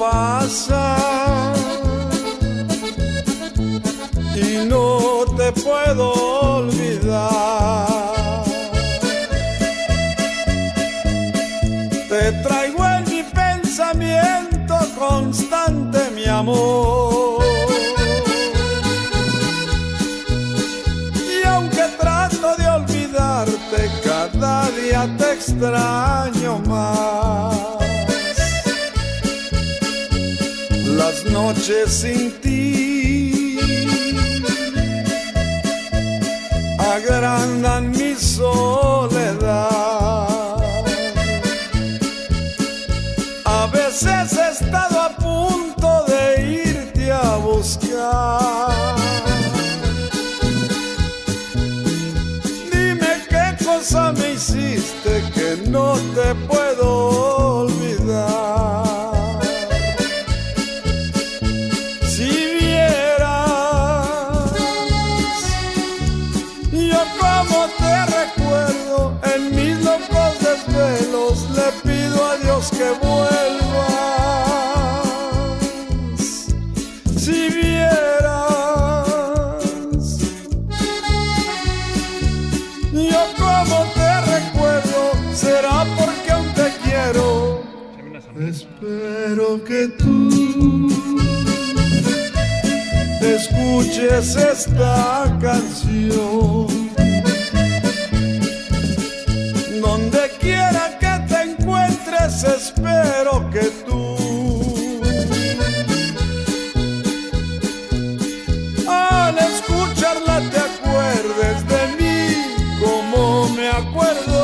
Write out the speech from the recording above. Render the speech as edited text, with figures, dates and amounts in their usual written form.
pasa y no te puedo olvidar. Te traigo en mi pensamiento constante, mi amor. Y aunque trato de olvidarte, cada día te extraño más. Las noches sin ti agrandan mi soledad. A veces he estado a punto de irte a buscar. Dime qué cosa me hiciste que no te puedo olvidar. Si vieras yo cómo te recuerdo en mis locos desvelos, le pido a Dios que vuelvas. Si vieras yo cómo te recuerdo, será porque aún te quiero. Espero que tú escuches esta canción. Donde quiera que te encuentres, espero que tú al escucharla te acuerdes de mí como me acuerdo